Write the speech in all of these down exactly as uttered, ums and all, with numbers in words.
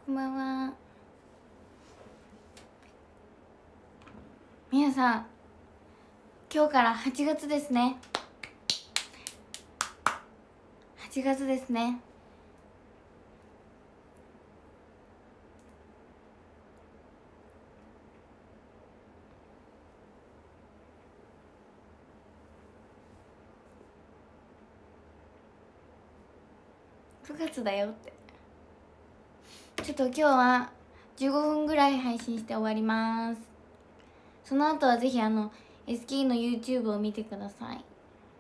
こんばんは。皆さん、今日からはちがつですね。はちがつですね。くがつだよって。ちょっと今日はじゅうごふんぐらい配信して終わります。その後はぜひあの エスケー の YouTube を見てください。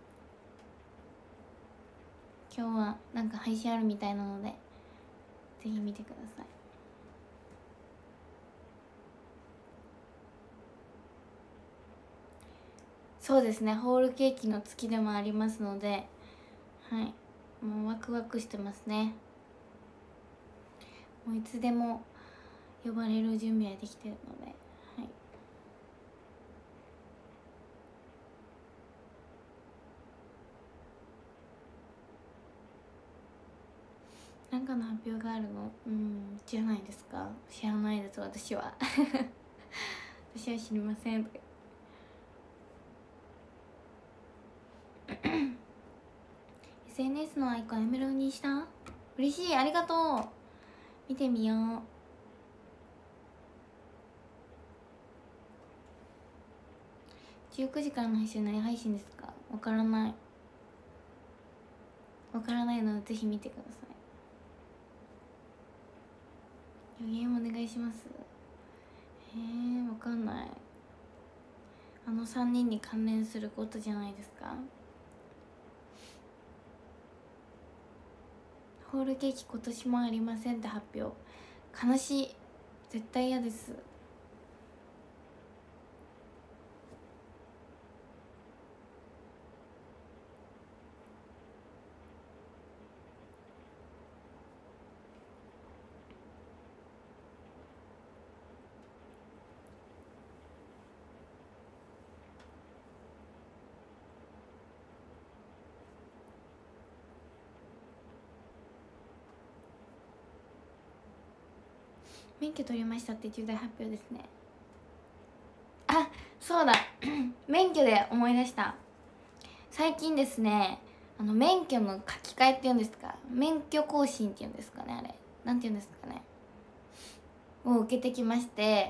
今日はなんか配信あるみたいなのでぜひ見てください。そうですね、ホールケーキの月でもありますので、はい、もうワクワクしてますね。もういつでも呼ばれる準備はできてるので、はい。なんかの発表があるの？うん、じゃないですか。知らないです、私は。私は知りません。エスエヌエス のアイコンエメロにした？嬉しい、ありがとう。見てみよう。じゅうくじからの配信、何配信ですか？わからないわからないのでぜひ見てください。予言お願いします。へえ、わかんない。あのさんにんに関連することじゃないですか。ホールケーキ今年もありませんって発表。悲しい。絶対嫌です。免許取りましたって重大発表ですね。あ、そうだ。免許で思い出した。最近ですね、あの免許の書き換えっていうんですか、免許更新っていうんですかね、あれなんていうんですかね、を受けてきまして、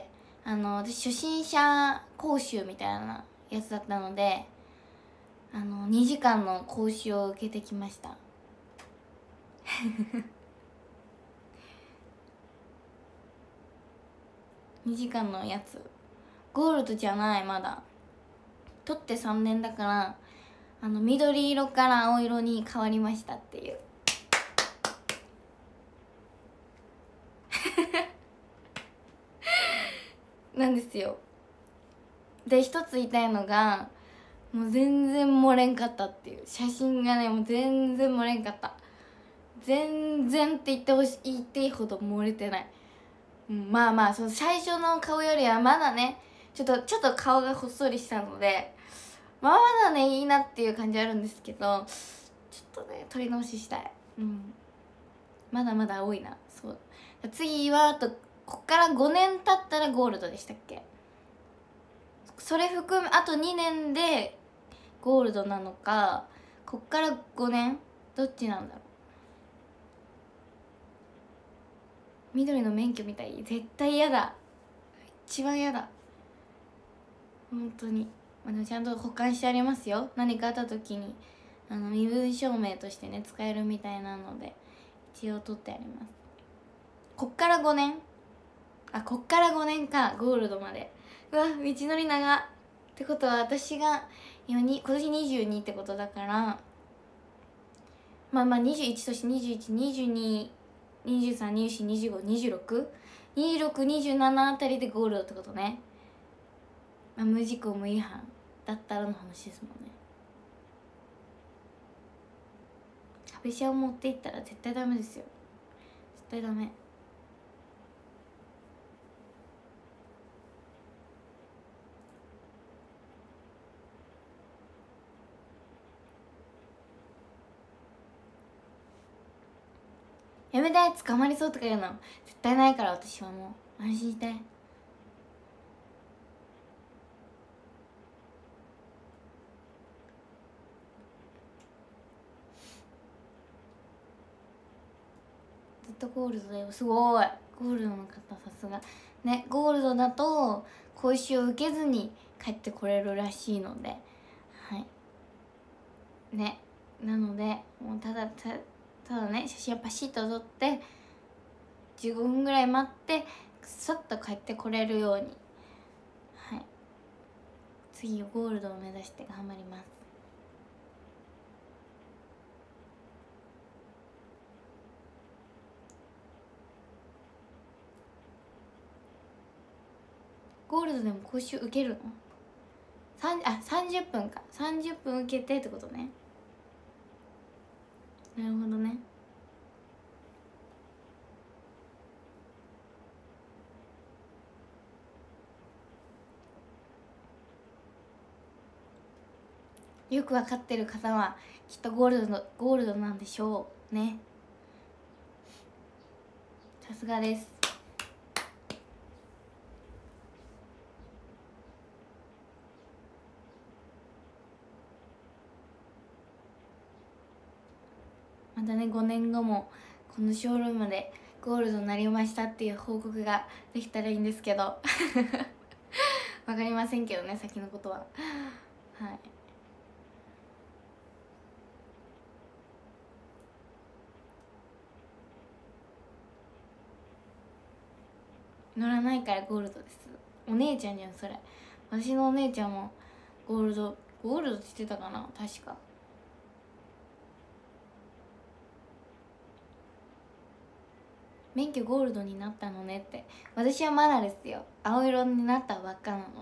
あの私初心者講習みたいなやつだったので、あのにじかんの講習を受けてきました。にじかんのやつ、ゴールドじゃない、まだ取ってさんねんだから、あの緑色から青色に変わりましたっていう。なんですよ。で一つ言いたいのが、もう全然漏れんかったっていう。写真がね、もう全然漏れんかった。全然って言ってほしい、言っていいほど漏れてない。うん、まあまあその最初の顔よりはまだね、ちょっとちょっと顔がほっそりしたので、まあまだねいいなっていう感じあるんですけど、ちょっとね取り直ししたい。うん、まだまだ多いな。そう、次はあとこっからごねん経ったらゴールドでしたっけ。それ含めあとにねんでゴールドなのか、こっからごねんどっちなんだろう。緑の免許みたい、絶対嫌だ。一番嫌だ本当に。あのちゃんと保管してありますよ。何かあった時にあの身分証明としてね使えるみたいなので一応取ってあります。こっからごねん、あ、こっからごねんか、ゴールドまで。うわ、道のり長ってことは私が今に今年にじゅうにってことだから、まあまあにじゅういちとしてにじゅういち、にじゅうに、にじゅうさん、にじゅうよん、にじゅうご、にじゅうろく、にじゅうろく、にじゅうななあたりでゴールドってことね。まあ、無事故無違反だったらの話ですもんね。壁車を持っていったら絶対ダメですよ。絶対ダメ。いやめて、捕まりそうとか言うの絶対ないから、私はもう安心して。ずっとゴールドだよ。すごいゴールドの方、さすがね。ゴールドだと講習を受けずに帰ってこれるらしいので、はいね。なのでもうただたただね、写真をパシッと撮ってじゅうごふんぐらい待ってさっと帰ってこれるように、はい、次ゴールドを目指して頑張ります。ゴールドでも講習受けるの？あ、さんじゅっぷんか。さんじゅっぷん受けてってことね。なるほどね。よく分かってる方はきっとゴールドのゴールドなんでしょうね。さすがです。またね、ごねんごもこのショールームでゴールドになりましたっていう報告ができたらいいんですけどわかりませんけどね、先のことは。はい、乗らないからゴールドです。お姉ちゃんじゃんそれ。私のお姉ちゃんもゴールドゴールドって言ってたかな、確か。免許ゴールドになったのねって。私はまだですよ。青色になったばっかなので。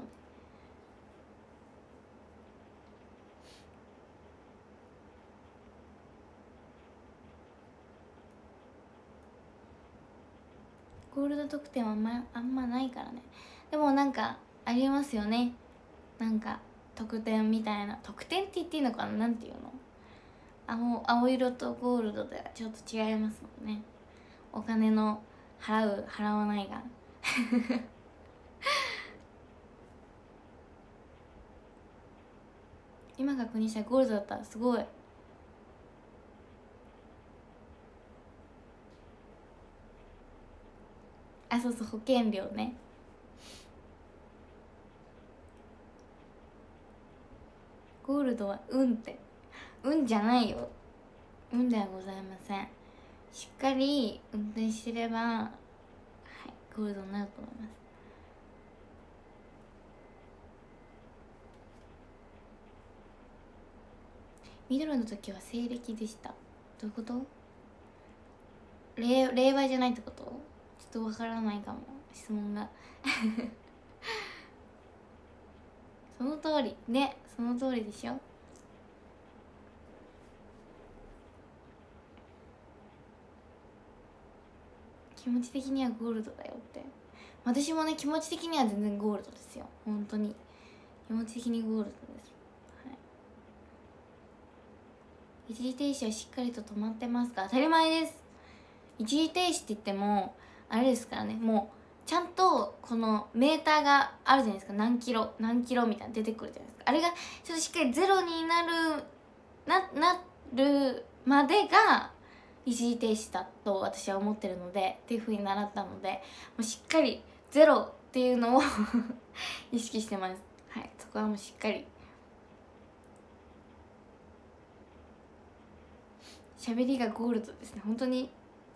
ゴールド特典はあんまあんまないからね。でもなんかありますよね、なんか特典みたいな。特典って言っていいのかな、なんていうの。青青色とゴールドではちょっと違いますもんね。お金の払う払わないが今確認したらゴールドだったらすごい。あ、そうそう、保険料ね。ゴールドは運って運じゃないよ。運ではございません。しっかり運転してれば、はい、ゴールドになると思います。ミドルの時は西暦でした。どういうこと？令令和じゃないってこと？ちょっとわからないかも、質問がその通りね、その通りでしょ。気持ち的にはゴールドだよって。私もね、気持ち的には全然ゴールドですよ。本当に気持ち的にゴールドです。はい、一時停止はしっかりと止まってますか？当たり前です。一時停止って言ってもあれですからね、もうちゃんとこのメーターがあるじゃないですか。何キロ何キロみたいな出てくるじゃないですか。あれがちょっとしっかりゼロになるななるまでが一時停止だと私は思ってるので、っていうふうに習ったので、もうしっかりゼロっていうのを意識してます。はい、そこはもうしっかり。喋りがゴールドですね、本当に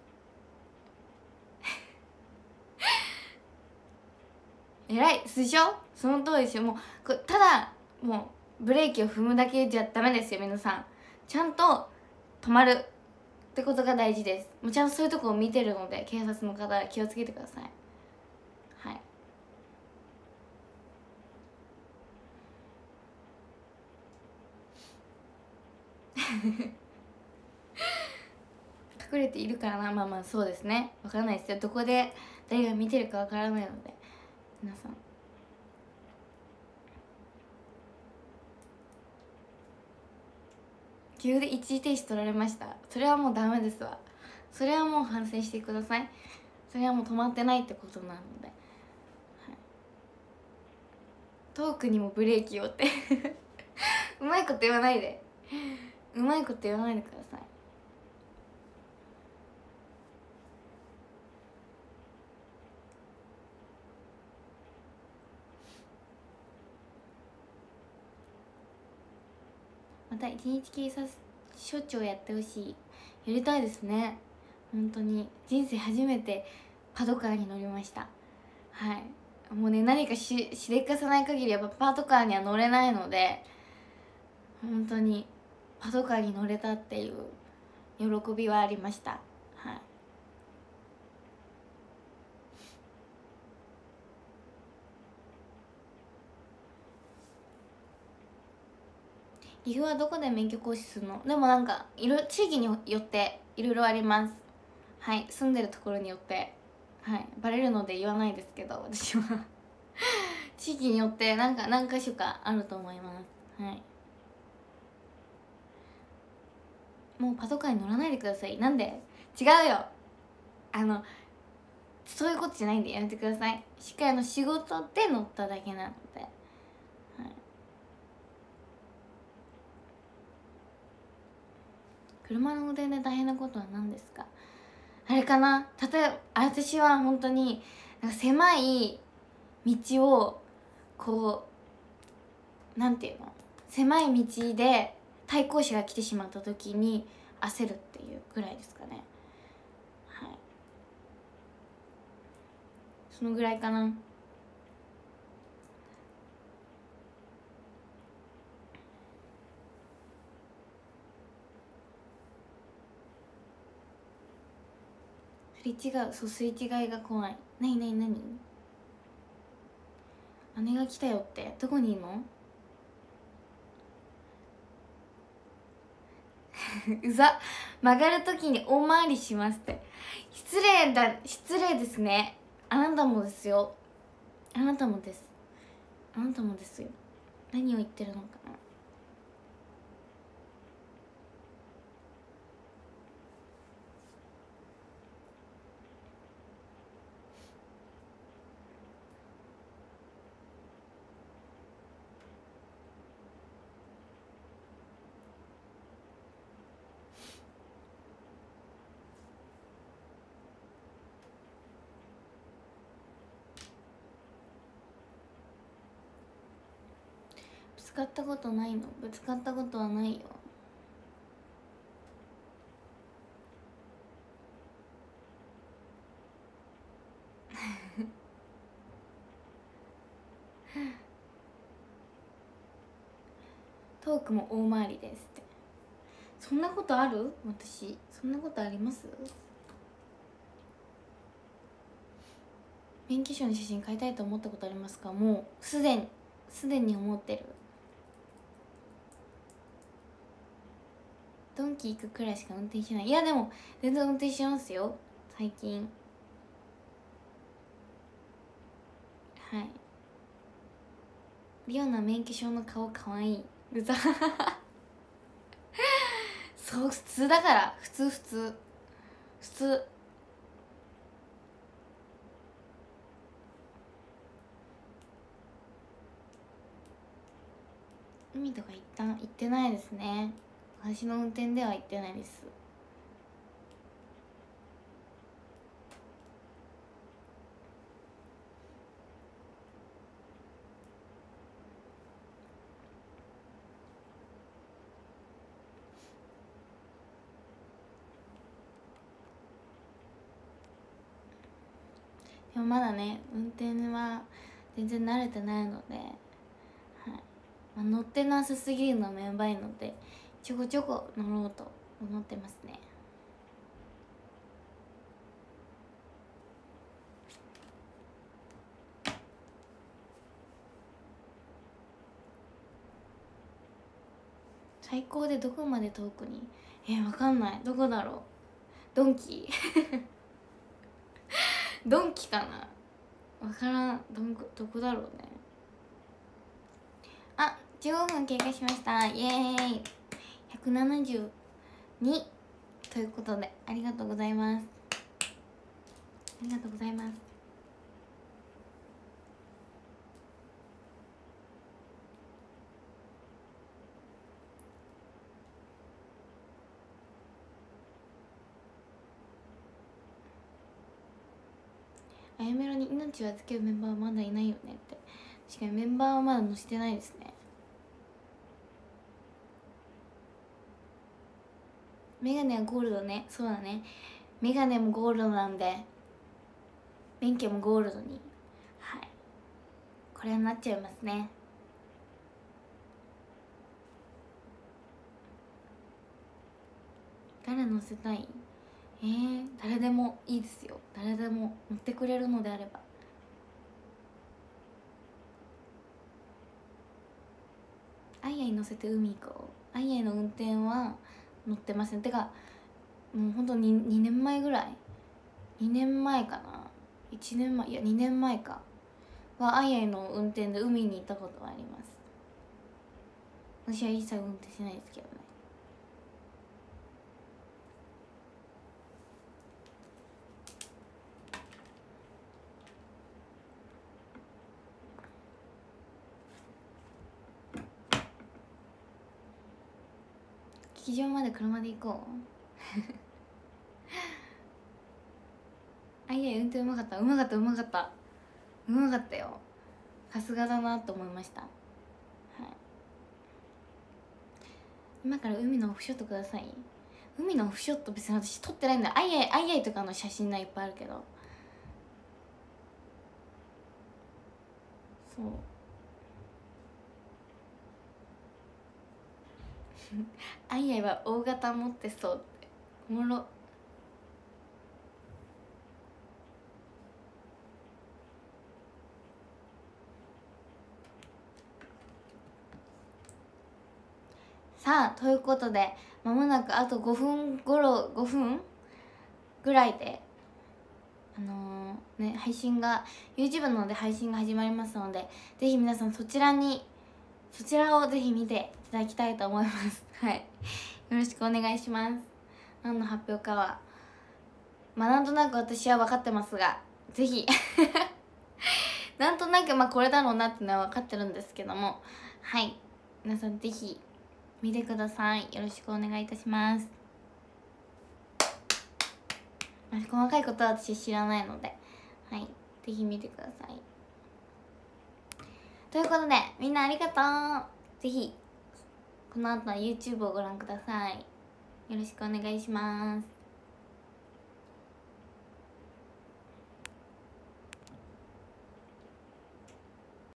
偉いでしょ。その通りですよ。もうこただもうブレーキを踏むだけじゃダメですよ。皆さんちゃんと止まるってことが大事です。もうちゃんとそういうとこを見てるので、警察の方気をつけてください。はい隠れているからな。まあまあそうですね、わからないですよ。どこで誰が見てるかわからないので、皆さん急で一時停止取られました。それはもうダメですわ。 それはもう反省してください。それはもう止まってないってことなので、はい、トークにもブレーキをってうまいこと言わないでうまいこと言わないでください。また一日警察署長やってほしい。やりたいですね。本当に人生初めてパトカーに乗りました。はい、もうね、何かししでかさない限りやっぱパトカーには乗れないので、本当にパトカーに乗れたっていう喜びはありました。はい、岐阜はどこで免許講師するの？でもなんかいろ地域によっていろいろあります。はい、住んでるところによって、はい、バレるので言わないですけど、私は地域によってなんか何か所かあると思います。はい、もうパトカーに乗らないでください。なんで？違うよ、あのそういうことじゃないんでやめてください。しっかりの仕事で乗っただけなので、はい、車の運転で大変なことは何ですか？あれかな、例えば私は本当になんか狭い道をこうなんていうの、狭い道で対向車が来てしまった時に焦るっていうぐらいですかね。はい、そのぐらいかな。すれ違う、そう、すれ違いが怖い。なになになに、姉が来たよって？どこにいるの？うざ、曲がるときに大回りしますって。失礼だ、失礼ですね。あなたもですよ、あなたもです、あなたもですよ。何を言ってるのかな。ぶつかったことないの？ぶつかったことはないよ。トークも大回りですって。そんなことある？私そんなことあります？免許証の写真買いたいと思ったことありますか？もうすでにすでに思ってる。ドンキ行くくらいしか運転しない。いやでも全然運転しますよ最近。はい、リオナ免許証の顔かわいい。うざそう、普通だから、普通普通普通。海とか一旦行ってないですね。私の運転では行ってないです。でもまだね、運転は全然慣れてないので、はい、まあ、乗ってなさすぎるのもやばいので、ちょこちょこ乗ろうと思ってますね。最高でどこまで遠くに？えー、わかんない。どこだろう。ドンキドンキかな、わからん。どんこどこだろうね。あ、じゅうごふん経過しました。イエーイ。ひゃくななじゅうにということでありがとうございます。ありがとうございます。あやめろに命を預けるメンバーはまだいないよねって。確かにメンバーはまだ載せてないですね。メガネはゴールドね。そうだね、メガネもゴールドなんで免許もゴールドに、はい、これはなっちゃいますね。誰乗せたい？えー、誰でもいいですよ。誰でも乗ってくれるのであれば。アイアイ乗せて海行こう。アイアイの運転は乗ってません。てかもうほんと 2, 2年前ぐらいにねんまえかな、いちねんまえ、いやにねんまえかはアイアイの運転で海に行ったことはあります。私は一切運転しないですけどね。劇場まで車で行こうあいや運転うまかった、うまかったうまかったうまかったよ。さすがだなと思いました。はい、今から海のオフショットください。海のオフショット別に私撮ってないんだ。あいあいあいあいとかの写真がいっぱいあるけど、そうあいあいは大型持ってそうっておもろ。さあということでまもなくあとごふんごろごふんぐらいであのー、ね配信が YouTube ので配信が始まりますので、ぜひ皆さんそちらにそちらをぜひ見ていただきたいと思いますはい、よろしくお願いします。何の発表かはまあなんとなく私は分かってますが、ぜひなんとなくまあこれだろうなっていうのは分かってるんですけども、はい、皆さんぜひ見てください。よろしくお願いいたします。細かいことは私知らないので、はい、ぜひ見てください。ということでみんなありがとう。ぜひこの後は YouTube をご覧ください。よろしくお願いします。